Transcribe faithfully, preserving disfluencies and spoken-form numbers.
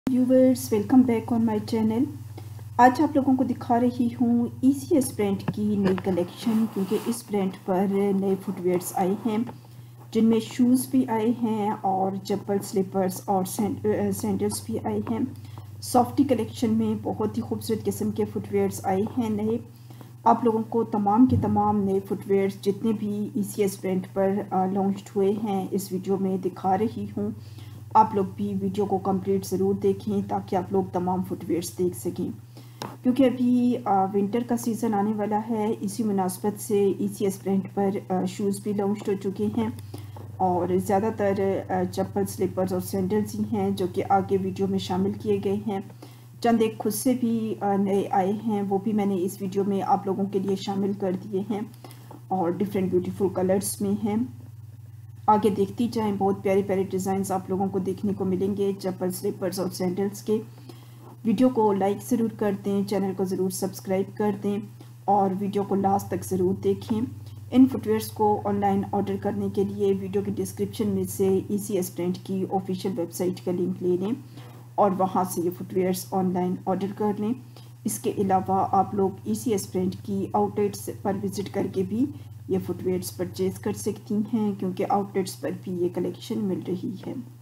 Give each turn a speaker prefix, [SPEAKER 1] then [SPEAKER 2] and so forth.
[SPEAKER 1] Viewers, welcome back on my channel. आज आप लोगों को दिखा रही हूँ ईसीएस ब्रांड की नई कलेक्शन, क्योंकि इस ब्रांड पर नए फुटवेयर्स आए हैं जिनमें शूज़ भी आए हैं और चप्पल, स्लीपर्स और सैंडल्स भी आए हैं। सॉफ्टी कलेक्शन में बहुत ही खूबसूरत किस्म के फुटवेयर्स आए हैं नए। आप लोगों को तमाम के तमाम नए फुटवेयर्स जितने भी ईसीएस ब्रांड पर लॉन्च हुए हैं इस वीडियो में दिखा रही हूँ। आप लोग भी वीडियो को कंप्लीट ज़रूर देखें ताकि आप लोग तमाम फुटवेयर्स देख सकें, क्योंकि अभी विंटर का सीज़न आने वाला है। इसी मुनासबत से ईसीएस ब्रांड पर शूज़ भी लॉन्च हो चुके हैं और ज़्यादातर चप्पल, स्लीपर्स और सैंडल्स ही हैं जो कि आगे वीडियो में शामिल किए गए हैं। चंद एक खुद से भी नए आए हैं, वो भी मैंने इस वीडियो में आप लोगों के लिए शामिल कर दिए हैं और डिफरेंट ब्यूटीफुल कलर्स में हैं। आगे देखती जाएं, बहुत प्यारे प्यारे डिज़ाइंस आप लोगों को देखने को मिलेंगे चप्पल, स्लीपर्स और सैंडल्स के। वीडियो को लाइक ज़रूर कर दें, चैनल को ज़रूर सब्सक्राइब कर दें और वीडियो को लास्ट तक ज़रूर देखें। इन फुटवेयर्स को ऑनलाइन ऑर्डर करने के लिए वीडियो के डिस्क्रिप्शन में से ईसीएस ब्रांड की ऑफिशियल वेबसाइट का लिंक ले लें और वहाँ से ये फुटवेयर्स ऑनलाइन ऑर्डर कर लें। इसके अलावा आप लोग ईसीएस ब्रांड की आउटलेट्स पर विज़िट करके भी ये फुटवेयर्स परचेज़ कर सकती हैं, क्योंकि आउटलेट्स पर भी ये कलेक्शन मिल रही है।